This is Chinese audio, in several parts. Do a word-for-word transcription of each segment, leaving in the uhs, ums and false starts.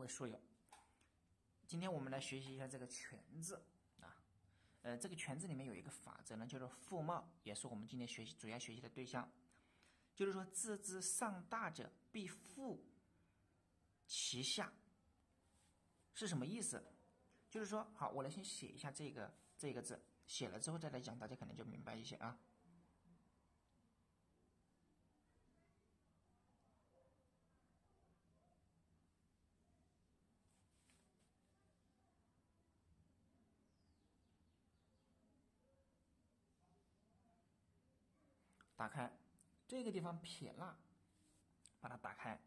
书友，今天我们来学习一下这个全字啊。呃，这个全字里面有一个法则呢，叫做复茂，也是我们今天学习主要学习的对象。就是说，字之上大者，必复其下，是什么意思？就是说，好，我来先写一下这个这个字，写了之后再来讲，大家可能就明白一些啊。打开这个地方撇捺，把它打开。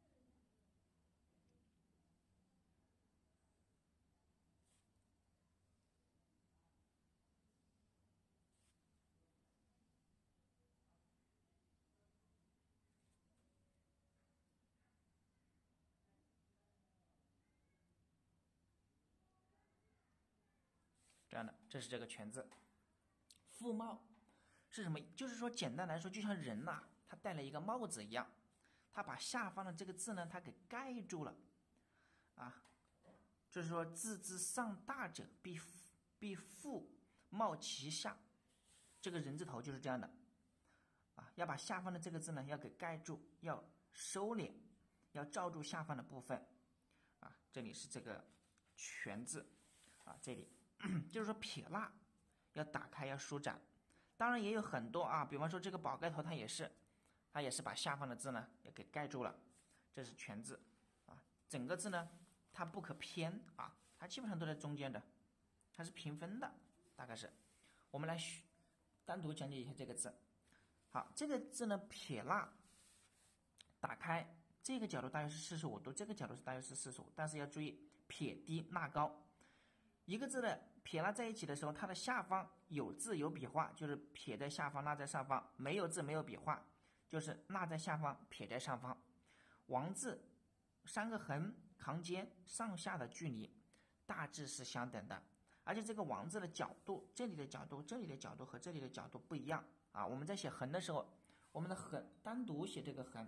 这样的，这是这个全字。复茂是什么？就是说，简单来说，就像人呐、啊，他戴了一个帽子一样，他把下方的这个字呢，他给盖住了啊。就是说，字之上大者，必必复茂其下。这个人字头就是这样的啊，要把下方的这个字呢，要给盖住，要收敛，要罩住下方的部分啊。这里是这个全字啊，这里就是说撇捺要打开，要舒展。当然也有很多啊，比方说这个宝盖头，它也是，它也是把下方的字呢也给盖住了。这是全字啊，整个字呢它不可偏啊，它基本上都在中间的，它是平分的，大概是。我们来单独讲解一下这个字。好，这个字呢撇捺打开，这个角度大约是四十五度，这个角度是大约是四十五，但是要注意撇低捺高。一个字的撇捺在一起的时候，它的下方有字有笔画，就是撇在下方，捺在上方；没有字没有笔画，就是捺在下方，撇在上方。王字三个横行间上下的距离大致是相等的，而且这个王字的角度，这里的角度、这里的角度和这里的角度不一样啊。我们在写横的时候，我们的横单独写这个横。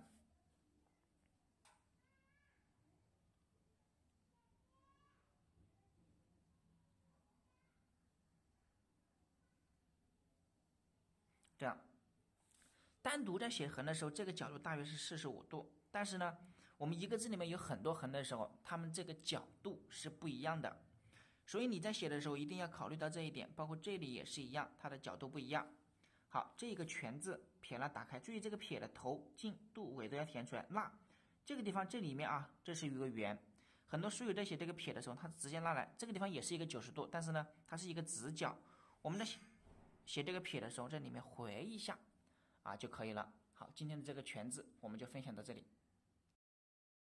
这样，单独在写横的时候，这个角度大约是四十五度。但是呢，我们一个字里面有很多横的时候，它们这个角度是不一样的。所以你在写的时候一定要考虑到这一点，包括这里也是一样，它的角度不一样。好，这个全字撇捺打开，注意这个撇的头、茎、度、尾都要填出来。捺这个地方这里面啊，这是一个圆。很多书友在写这个撇的时候，他直接捺来，这个地方也是一个九十度，但是呢，它是一个直角。我们在写写这个撇的时候，在里面回一下啊就可以了。好，今天的这个全字我们就分享到这里。